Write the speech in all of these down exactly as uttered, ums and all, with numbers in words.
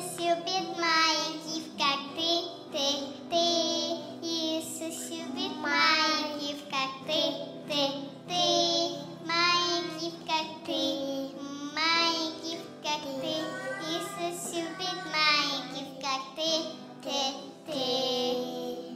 Иисус любит маленьких, как ты, ты, ты. Иисус любит маленьких, как ты, ты, ты. Маленьких, как ты, маленьких, как ты. Иисус любит маленьких, как ты, ты, ты.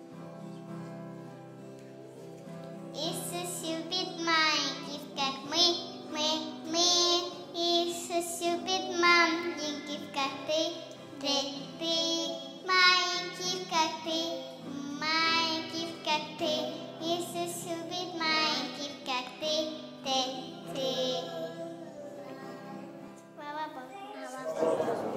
Иисус любит маленьких, как мы, мы, мы. Иисус любит маленьких, как ты, ты, ты. Маленьких, как ты, маленьких, как ты. Иисус любит маленьких, как ты, ты, ты. Слава Богу.